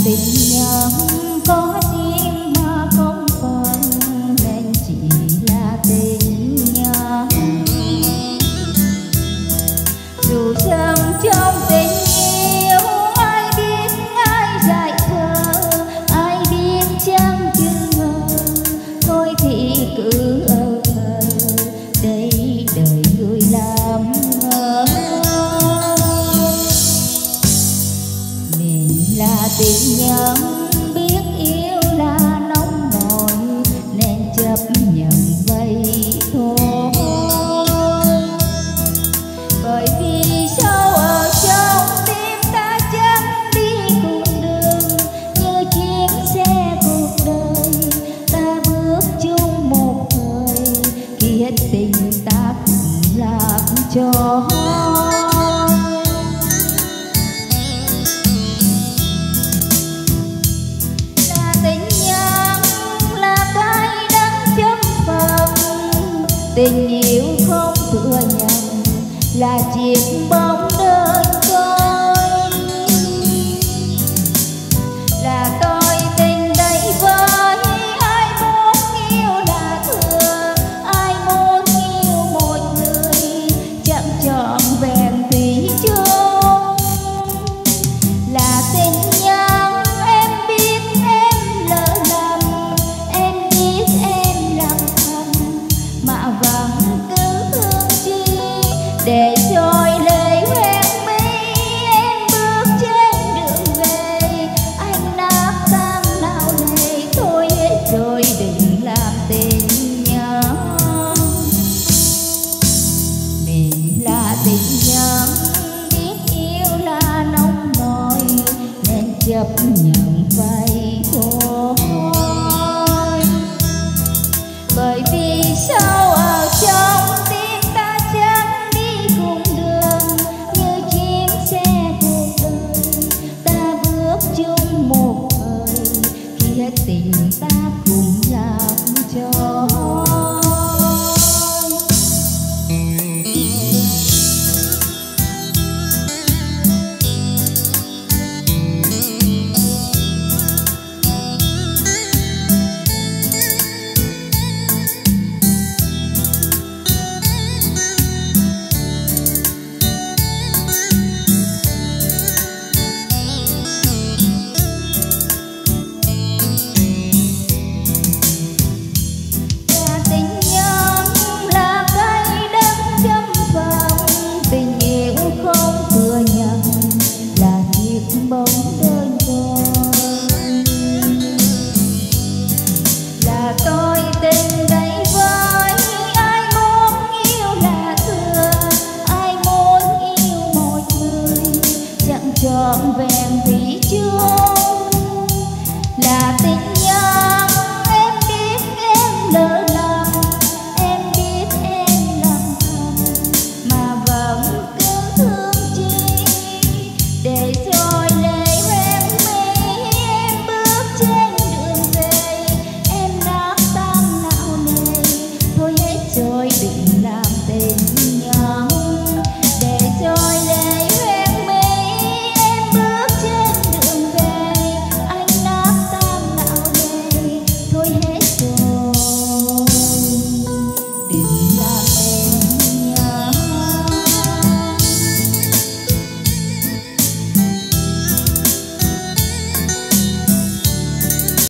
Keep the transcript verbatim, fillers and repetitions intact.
tình nhân có tim mà không phần nên chỉ là tình nhân. Dù rằng trong tình yêu ai biết ai dại khờ, ai biết chẳng chừng ngờ, thôi thì cứ ơ khờ đây đời người làm ngơ. Mình là tình nhân biết yêu là nóng nổi nên chấp nhận vậy thôi. Bởi vì sao ở trong tim ta chẳng đi cùng đường, như chuyến xe cuộc đời ta bước chung một thời, khi hết tình ta cùng lạc cho. Tình yêu không thừa nhận là chiếc bóng đơn côi, là tôi tình đây với ai muốn yêu là thừa, ai muốn yêu một người chẳng trọn vẹn thủy chung. Là tình nhân em biết em lỡ lầm, em biết em lặng thầm mà vẫn cứ thương chi để trôi lệ hoen mi. Em bước trên đường về anh nát tan nào nề, thôi hết rồi đừng làm tình nhân. Mình là tình nhân biết yêu là nông nổi nên chấp nhận vậy thôi. Bởi vì sao ở trong tim ta chẳng đi cùng đường, như chuyến xe cuộc đời ta bước chung một thời, khi hết tình ta cùng lạc cho. Trọn vẹn thủy chung là tình nhân em biết em lỡ